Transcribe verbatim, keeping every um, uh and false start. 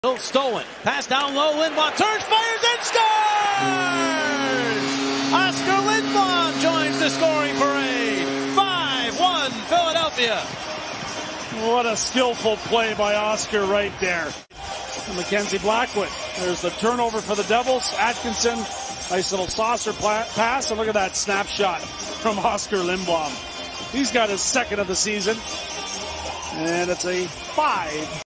Still stolen. Pass down low. Lindblom turns, fires, and scores! Oskar Lindblom joins the scoring parade. five one Philadelphia. What a skillful play by Oskar right there. And Mackenzie Blackwood. There's the turnover for the Devils. Atkinson, nice little saucer pass. And look at that snapshot from Oskar Lindblom. He's got his second of the season. And it's a five.